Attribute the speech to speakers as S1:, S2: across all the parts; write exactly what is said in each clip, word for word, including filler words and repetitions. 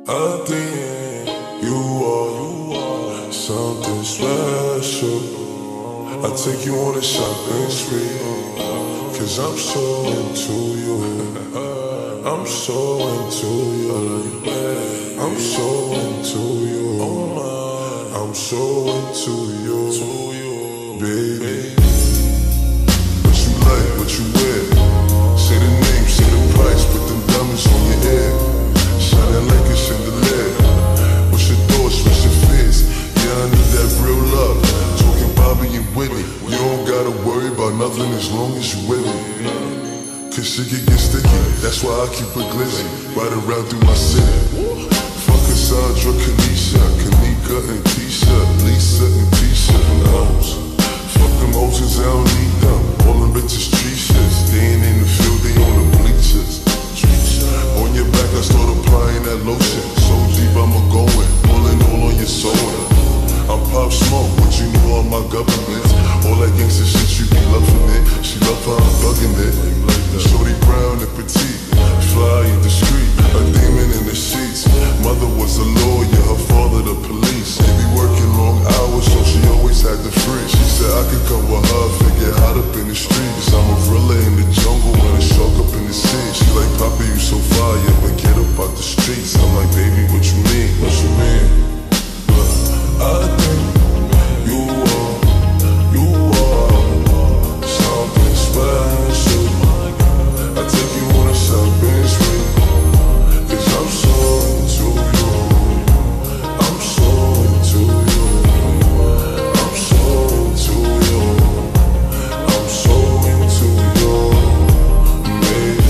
S1: I think you are something special. I take you on a shopping spree, cause I'm so into you. I'm so into you. I'm so into you. I'm so into you, baby. What you like, what you wear? Say the name, say the price, put them diamonds on your head. Shining like a chandelier. What's your thoughts, what's your fears? Yeah, I need that real love. Talking Bobby and Whitney. You don't gotta worry about nothing as long as you with me. Cause shit can get sticky, that's why I keep it glizzy. Ride around through my city. Fuck Cassandra, Kanisha, Kanika and Tisha, Lisa and Tisha and hoes. Fuck them oceans, I don't need them. All them bitches treacherous. They ain't in the field, they on the bleachers. On your back, I start applying that lotion. So deep, I'ma go in, pulling all on your soda. I'm Pop Smoke, what you know all my governments. All that gangsta shit, you be loving it. She love how I'm thugging it. Shorty brown and petite, fly and discreet, a demon in the sheets. Mother was a lawyer, her father the police. They be working long hours, so she always had the free. She said I could come with her, figure hot up in the streets. I'm a gorilla in the jungle and a shark up in the sea. She like, Papa, you so fire, but get up out the streets. I'm like, baby, what you mean? What you mean? I think you are, you are something special. I take you on a shopping spree, cause I'm so into you. I'm so into you. I'm so into you. I'm so into you, baby.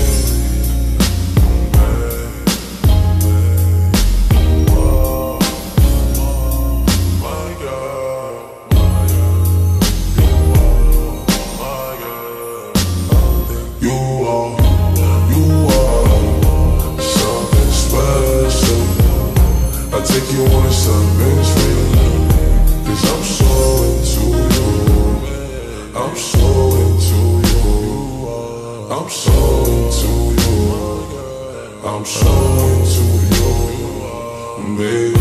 S1: Oh, my God. You are, you are something special. I take you on a shopping spree, cause I'm so into you. I'm so into you. I'm so into you. I'm so into you, baby.